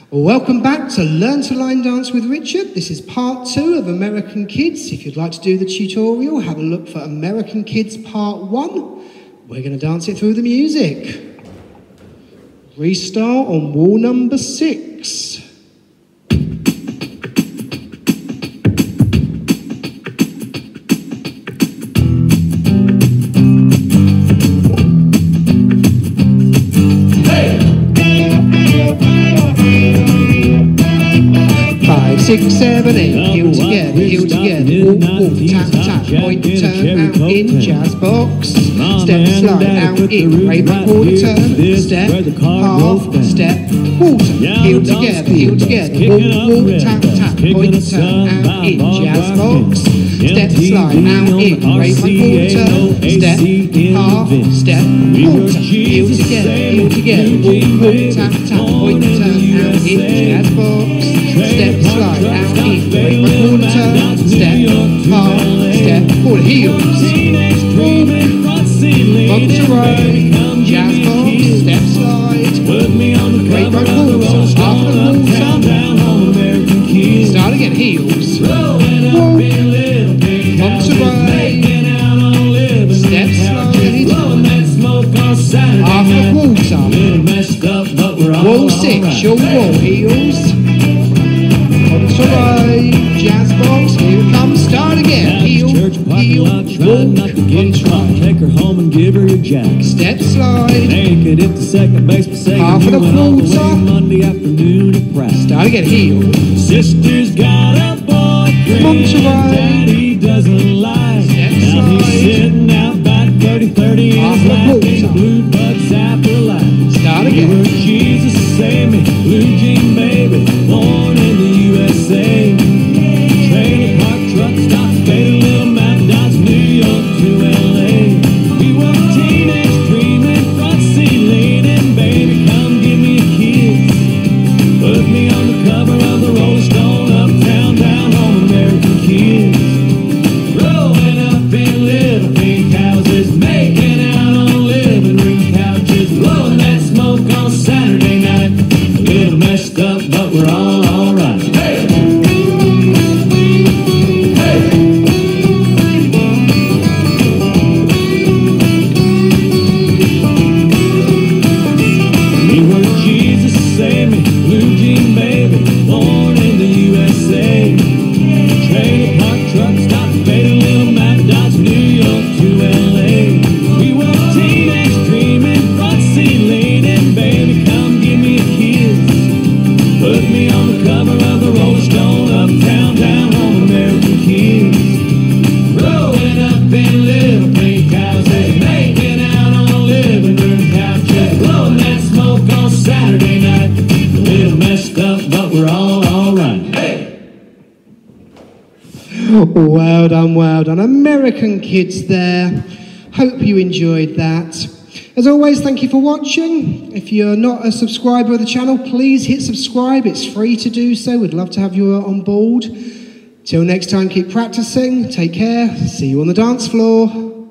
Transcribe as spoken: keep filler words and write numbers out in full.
Welcome back to Learn to Line Dance with Richard. This is part two of American Kids. If you'd like to do the tutorial, have a look for American Kids part one. We're going to dance it through the music. Restart on wall number six. Six, seven, eight, heel together, heel together, walk, walk, tap, tap, point, turn, out, in, jazz box, step, slide, out, in, break, back, quarter, turn, step, half, step, quarter, heel together, heel together, walk, walk, tap, tap, point, turn, out, in, jazz box, step, slide, out, in, break, back, quarter, step, half, step, quarter, heel together, heel together, walk, walk, tap, tap, point, turn, out, in, jazz box, step, slide, out, in, break my quarter turn, step, half, step, quarter, heels, front to right, jazz box, step, slide, break my quarter, half of the quarter, start again, heels, walk, front to right, step, slide, half the quarter, wall six, your wall, heels, to right, jazz box, here it comes, start again, heel, heel, walk, front to right, take her home and give her your jack, step, slide, make it hit the second base for second, half of the quarter, Monday afternoon at practice, start again, heel, sister's got a boyfriend, front to right, daddy doesn't lie, step, now slide, he's sitting out by thirty thirty, half of the quarter, blue buds apple light, start again, Jesus save me, blue jean baby, born in the U S A. Trailer park truck stop, faded little Mac Dodge, New York to L A. We were a teenage dreaming, front seat leaning, baby, come give me a kiss. Put me on the cover of the Rolling Stone, uptown, down home, American Kids. Rolling up in little pink houses, making out on living room couches, blowing that smoke on Saturday night. A little messed up, but we're all alright. Hey! Well done, well done. American Kids there. Hope you enjoyed that. As always, thank you for watching. If you're not a subscriber of the channel, please hit subscribe. It's free to do so. We'd love to have you on board. Till next time, keep practicing. Take care. See you on the dance floor.